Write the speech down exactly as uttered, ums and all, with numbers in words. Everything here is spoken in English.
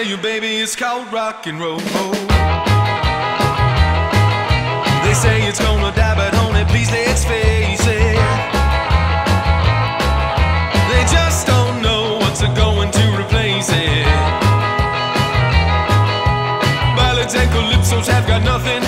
you, baby, it's called rock and roll. They say it's gonna die, but honey, please let's face it, they just don't know what's going to replace it. Ballads and calypsos have got nothing